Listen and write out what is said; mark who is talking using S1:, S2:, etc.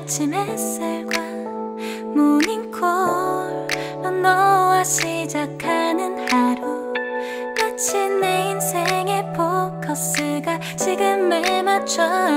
S1: 아침 햇살과 모닝콜로 너와 시작하는 하루, 마치 내 인생의 포커스가 지금에 맞춰